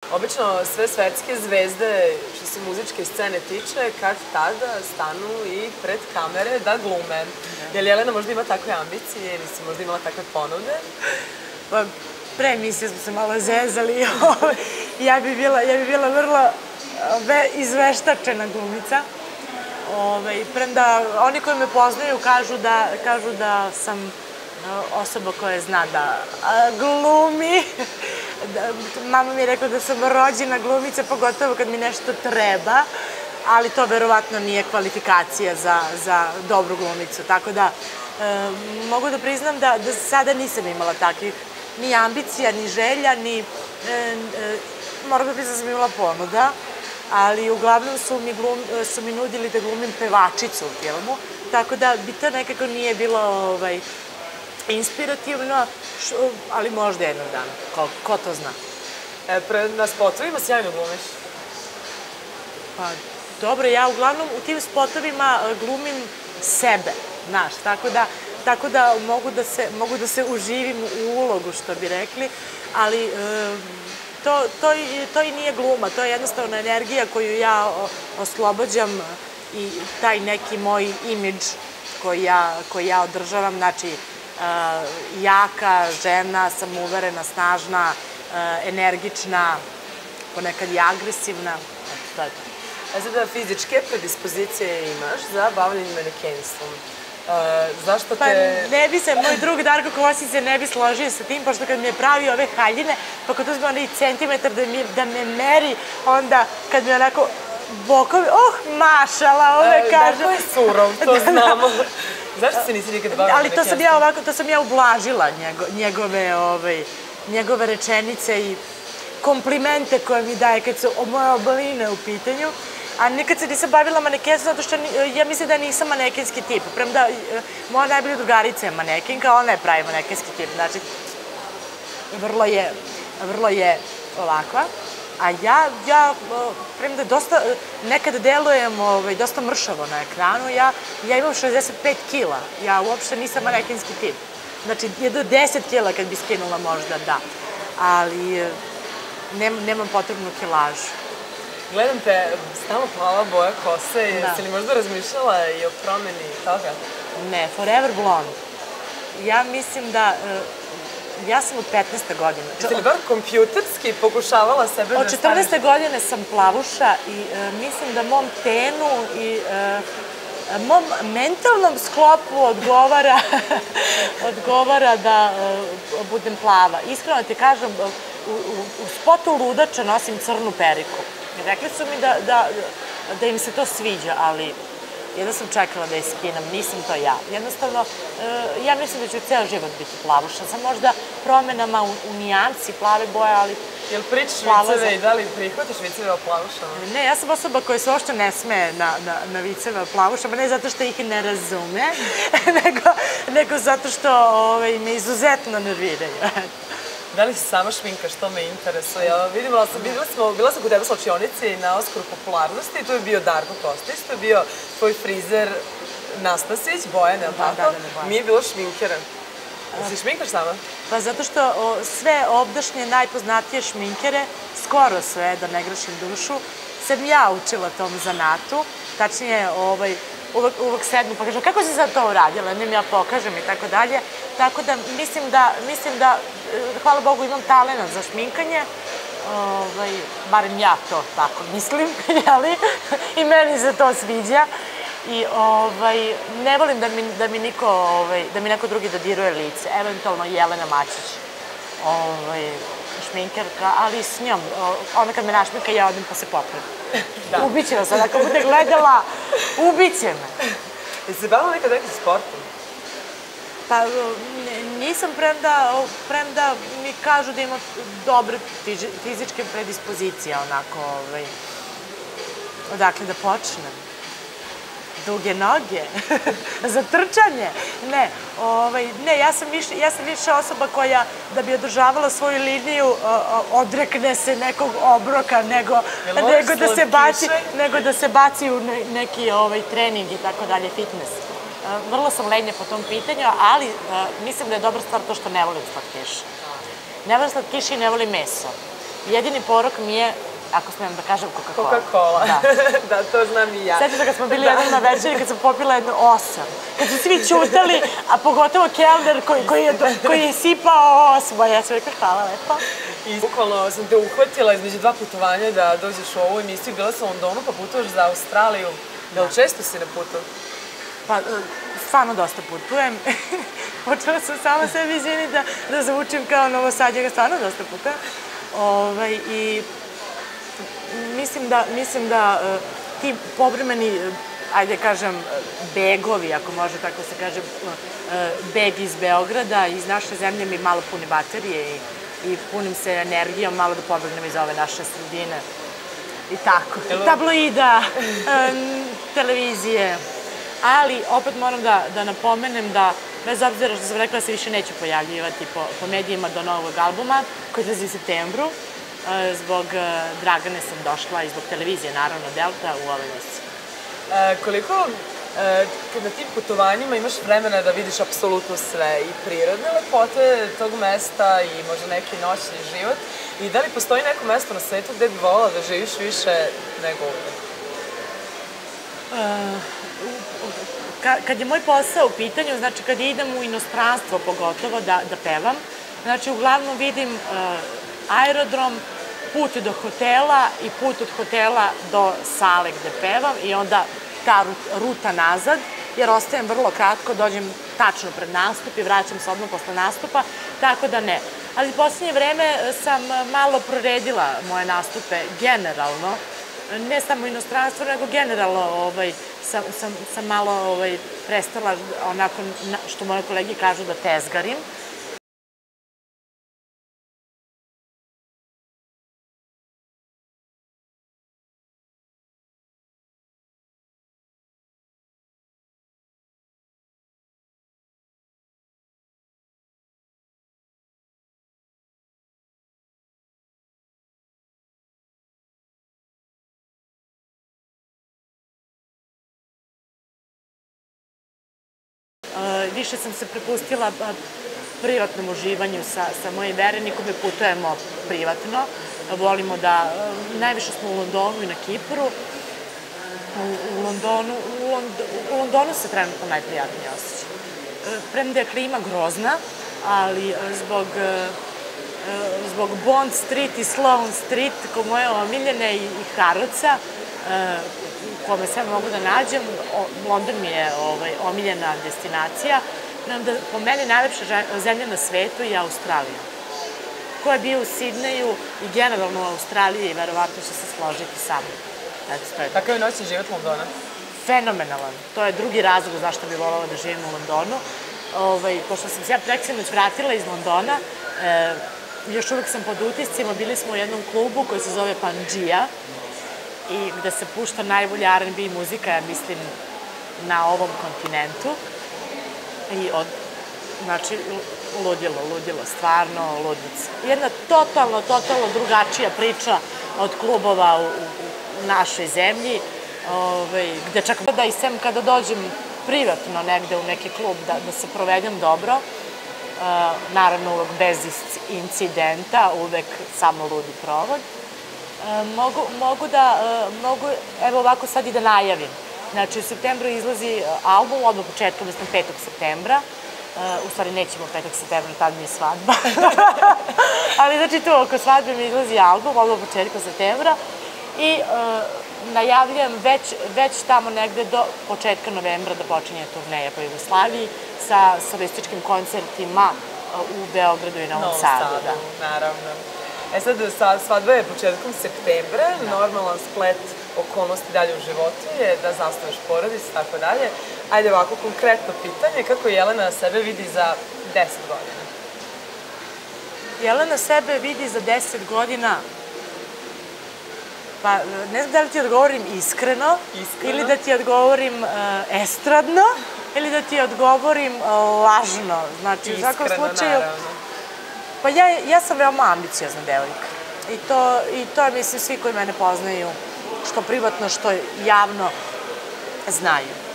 obično sve svetske zvezde, što se muzičke scene tiče, kad tada stanu i pred kamere da glume. Je li Jelena možda ima takve ambicije ili si možda imala takve ponude? Pa, pre emisije smo se malo zezali. Ja bi bila vrlo izveštačena glumica. Premda oni koji me poznaju kažu da sam osoba koja zna da glumi. Mama mi je rekla da sam rođena glumica, pogotovo kad mi nešto treba, ali to verovatno nije kvalifikacija za dobru glumicu. Tako da mogu da priznam da sada nisam imala takvih ni ambicija, ni želja, ni... Moram da priznam da sam imala ponuda, ali uglavnom su mi nudili da glumim pevačicu u filmu, tako da bi to nekako nije bilo inspirativno, ali možda jednog dana, ko to zna. Na spotovima sjajno glumiš. Pa, dobro, ja uglavnom u tim spotovima glumim sebe, znaš, tako da mogu da se uživim u ulogu, što bi rekli, ali to i nije gluma, to je jednostavno energija koju ja oslobađam i taj neki moj imidž koji ja održavam, znači jaka žena, samouverena, snažna, energična, ponekad i agresivna, to je to. A sada fizičke predispozicije imaš za bavljanje manekenstvom. Zašto te... Pa ne bi se, moj drug Darko Kosice ne bi složio sa tim, pošto kad mi je pravio ove haljine, pa kad uzme onaj centimetar da me meri, onda kad mi je onako bokovi, mašala, ove kaže... Darko je surov, to znamo. Zašto se nisi nikad bavila manekenstvom? Ali to sam ja ublažila njegove rečenice i komplimente koje mi daje kad su moje obaline u pitanju. A nikad se nisam bavila manekenstvom, zato što ja mislim da nisam manekenski tip. Premda, moja najbolja drugarica je manekenka, ona je pravi manekenski tip. Znači, vrlo je ovakva. A ja premda dosta, nekad delujem dosta mršavo na ekranu, ja imam 65 kila. Ja uopšte nisam manekenski tip. Znači, do 10 kila kad bi skinula možda, da. Ali nemam potrebnu kilažu. Gledam te, stalno plava boja kose, jesi li možda razmišljala i o promeni toga? Ne, forever blonde. Ja mislim da, ja sam od 15. godine. Jeste li bar kompjuterski pokušavala sebe da staviš? Od 14. godine sam plavuša i mislim da mom tenu i mom mentalnom sklopu odgovara da budem plava. Iskreno ti kažem, u spotu Ludača nosim crnu periku. Rekli su mi da im se to sviđa, ali jedno sam čekala da je skinem, nisam to ja. Jednostavno, ja mislim da ću ceo život biti plavuša, sa možda promenama u nijansi plave boje, ali... Jel pričaš viceve i da li prihvatiš viceve o plavušama? Ne, ja sam osoba koja se uopšte ne smeje na viceve o plavušama, ne zato što ih ne razume, nego zato što me izuzetno nerviraju. Da li si sama šminkaš, to me interesuje. Bila sam kod tebe u slačionici na Oskaru popularnosti, tu je bio Darko Kostić, tu je bio tvoj frizer Nastasić, Bojan, je li tako? Mi je bilo šminkera. Si šminkaš sama? Pa zato što sve ovdašnje najpoznatije šminkere, skoro sve, da ne grešim dušu, sam ja učila tom zanatu, tačnije uvek sednu pa kažem, kako si sad to uradila, ne mi ja pokažem i tako dalje. Tako da mislim da, hvala Bogu, imam talent za šminkanje, barem ja to tako mislim, i meni se to sviđa. I ne volim da mi neko drugi dodiruje lice, eventualno Jelena Mačić, šminkerka, ali s njom, ona kad me našminka, ja odem pa se popravim. Ubiće me sad, ako bude gledala, ubiće me. Jesi se bavila nekad nekim sportom? Pa nisam, premda mi kažu da imam dobre fizičke predispozicije, onako, odakle da počnem. Duge noge, za trčanje. Ne, ja sam više osoba koja, da bi održavala svoju liniju, odrekne se nekog obroka, nego da se baci u neki trening i tako dalje, fitness. Vrlo sam lenja po tom pitanju, ali mislim da je dobra stvar to što ne volim slatkiš. Ne volim slatkiš i ne volim meso. Jedini porok mi je, ako smijem da kažem, Coca-Cola. Coca-Cola. Da, to znam i ja. Sjećam se kad smo bili jednom na večeri, kad sam popila jedno 8. Kad su svi ćutali, a pogotovo kelner koji je sipao 8. Ja sam rekla, hvala lepo. I bukvalno sam te uhvatila između 2 putovanja da dođeš u ovu emisiju. Bila sam u Londonu, pa putuješ za Australiju. Da li često si na putu? Pa, stvarno dosta putujem. Počela sam sama sebi izviniti da zvučim kao Novosadjega, stvarno dosta putujem. I mislim da ti povremeni, ajde kažem, begovi, ako može tako se kaže, beg iz Beograda, iz naše zemlje mi malo puni baterije i punim se energijom, malo da pobegnem iz ove naše sredine. I tako. Tabloida, televizije. Ali, opet moram da napomenem da, bez obzira što sam rekla da se više neću pojavljivati po medijima do novog albuma, koji izlazi u septembru, zbog Dragane sam došla i zbog televizije, naravno, Delta, u ove emisije. Koliko, kad na tim putovanjima imaš vremena da vidiš apsolutno sve, i prirodne lepote tog mesta i možda neki noćni život, i da li postoji neko mesto na svetu gde bi volila da živiš više nego ovdje? Kad je moj posao u pitanju, znači kad idem u inostranstvo pogotovo da pevam, znači uglavnom vidim aerodrom, put do hotela i put od hotela do sale gde pevam i onda ta ruta nazad, jer ostajem vrlo kratko, dođem tačno pred nastup i vraćam se odmah posle nastupa, tako da ne. Ali u posljednje vreme sam malo proredila moje nastupe generalno, ne samo u inostranstvu, nego generalno sam malo prestala onako, što moje kolege kažu, da tezgarim. Više sam se prepustila privatnom uživanju sa mojim verenikom i putujemo privatno. Volimo da, najviše smo u Londonu i na Kipru. U Londonu se trenutno najprijatnije osjeća. Premda je klima grozna, ali zbog Bond Street i Sloane Street, ko moje omiljene i Harrodsa, u kome sve mogu da nađem, London mi je omiljena destinacija. Po meni najlepša zemlja na svetu je Australija. Ko je bio u Sidneju i generalno u Australiji, verovatno će se složiti sa mnom. Kakav je noćni život Londona? Fenomenalan. To je drugi razlog zašto bih voljela da živim u Londonu. Pošto sam se ja preksinoć vratila iz Londona, još uvek sam pod utiscima, bili smo u jednom klubu koji se zove Pangea, i gde se pušta najbolja R&B muzika, ja mislim, na ovom kontinentu. I znači, ludilo, stvarno ludnica. Jedna totalno drugačija priča od klubova u našoj zemlji, gde čak da i sem kada dođem privatno negde u neki klub da se provedem dobro, naravno uvek bez incidenta, uvek samo ludi provod. Mogu, evo ovako sad i da najavim. Znači, u septembru izlazi album, odmah početkom, mislim, 5. septembra. U stvari, nećemo 5. septembra, tad mi je svadba. Ali, znači, tu oko svadbe mi izlazi album, odmah početkom septembra. I najavljujem već tamo negde do početka novembra da počinje turneja po Jugoslaviji sa solističkim koncertima u Beogradu i Novom Sadu. Naravno. Sad, svadba je početkom septembra, normalan splet okolnosti dalje u životu je da zasnuješ porodicu i tako dalje. Ajde ovako, konkretno pitanje, kako Jelena sebe vidi za 10 godina? Jelena sebe vidi za 10 godina, pa ne znam da li ti odgovorim iskreno, ili da ti odgovorim estradno, ili da ti odgovorim lažno. Znači, u svakom slučaju, pa ja sam veoma ambiciozna devojka i to je, mislim, svi koji mene poznaju, što privatno, što javno, znaju.